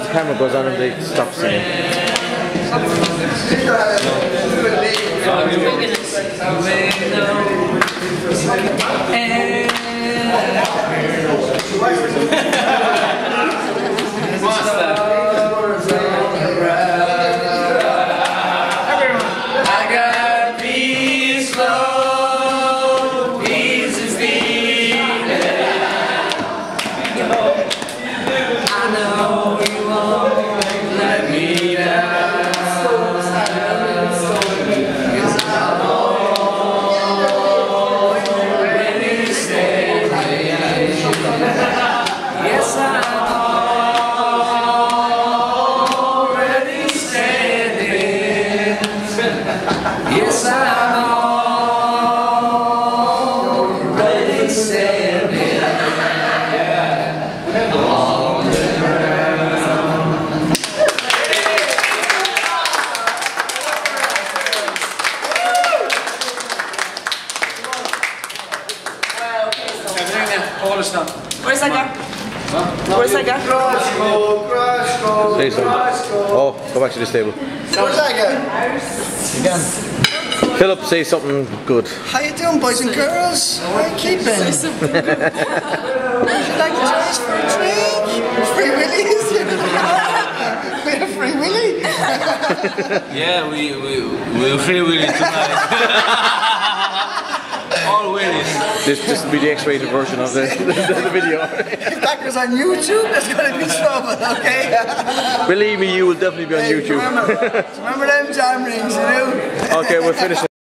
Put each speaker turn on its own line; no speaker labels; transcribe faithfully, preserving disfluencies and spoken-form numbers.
the camera goes on and they stop singing.
Yes, I'm already standing on the ground.
Where's that guy? Where's that guy?
Say something. Oh, go back to this table.
Where's that guy?
Again. Philip, say something good.
How you doing, boys and girls? How you keeping? Would you like to join us for a drink? Free Willies? We have Free Willy?
Yeah, we we we're free willy tonight. All willies.
This this will be the X-rated version of the, the, the video.
If that goes on YouTube, there's going to be trouble, okay?
Believe me, you will definitely be on
Hey,
YouTube.
Remember, remember them jam rings, you know?
Okay, we're finished.